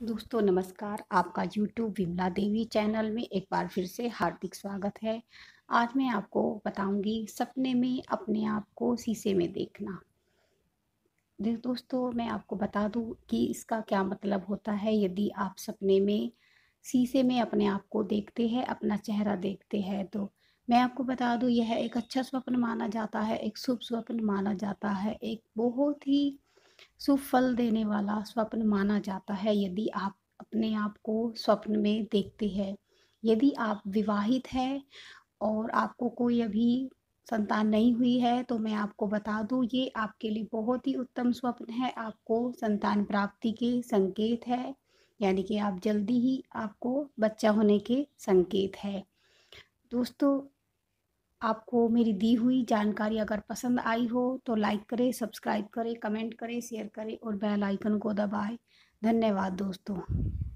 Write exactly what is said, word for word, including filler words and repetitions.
दोस्तों नमस्कार, आपका यूट्यूब विमला देवी चैनल में एक बार फिर से हार्दिक स्वागत है। आज मैं आपको बताऊंगी सपने में अपने आप को शीशे में देखना। दे दोस्तों मैं आपको बता दूं कि इसका क्या मतलब होता है। यदि आप सपने में शीशे में अपने आप को देखते हैं, अपना चेहरा देखते हैं, तो मैं आपको बता दूं यह एक अच्छा स्वप्न माना जाता है, एक शुभ स्वप्न माना जाता है, एक बहुत ही शुभ फल देने वाला स्वप्न माना जाता है यदि आप अपने आप को स्वप्न में देखते हैं। यदि आप विवाहित हैं और आपको कोई अभी संतान नहीं हुई है तो मैं आपको बता दूं ये आपके लिए बहुत ही उत्तम स्वप्न है। आपको संतान प्राप्ति के संकेत है, यानी कि आप जल्दी ही आपको बच्चा होने के संकेत है। दोस्तों, आपको मेरी दी हुई जानकारी अगर पसंद आई हो तो लाइक करें, सब्सक्राइब करें, कमेंट करें, शेयर करें और बेल आइकन को दबाएं। धन्यवाद दोस्तों।